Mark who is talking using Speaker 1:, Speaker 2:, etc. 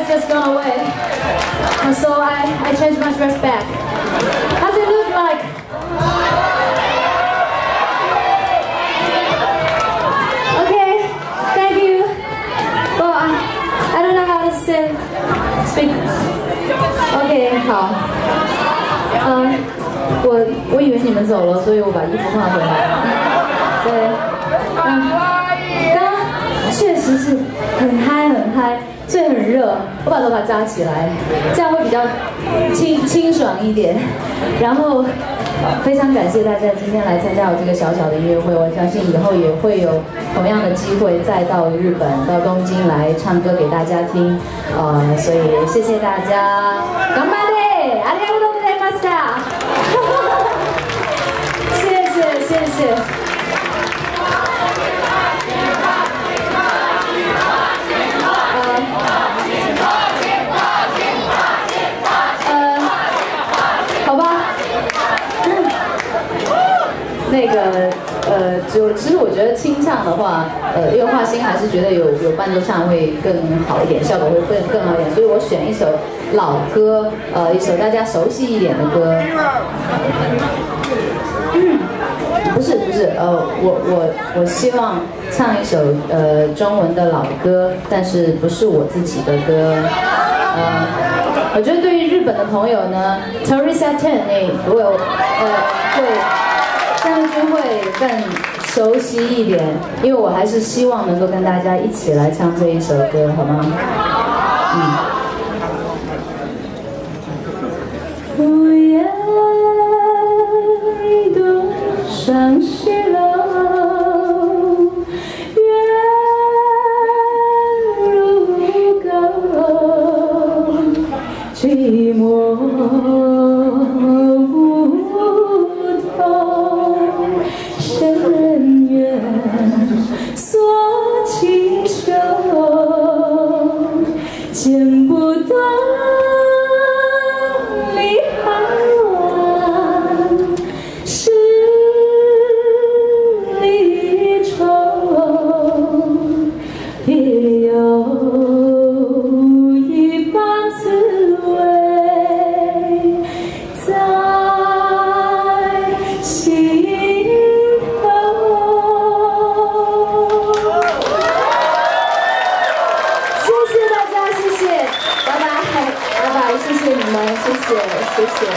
Speaker 1: just gone away. And so I changed my dress back. How's it look like? Okay, thank you. Well, I don't know how to speak. Okay, 好。我以为你们走了，所以我把衣服换回来。对，刚刚确实是很嗨，所以很热。我把头发扎起来，这样会比较清爽一点。然后非常感谢大家今天来参加我这个小小的音乐会，我相信以后也会有同样的机会再到日本、到东京来唱歌给大家听。所以谢谢大家，頑張れ，ありがとうございました。谢谢。好吧。那个其实我觉得清唱的话，因为华星还是觉得有伴奏唱会更好一点，效果会更好一点，所以我选一首老歌，一首大家熟悉一点的歌。不是，我希望唱一首中文的老歌，但是不是我自己的歌。我觉得对于日本的朋友呢 ，Teresa Teng 会张君会更熟悉一点，因为我还是希望能够跟大家一起来唱这一首歌，好吗？无言独上西楼，月如钩，寂寞梧桐深院锁清秋，剪不断离寒晚，十里愁，别有一番滋味在心头。谢谢大家，谢谢，拜拜，谢谢你们，谢谢。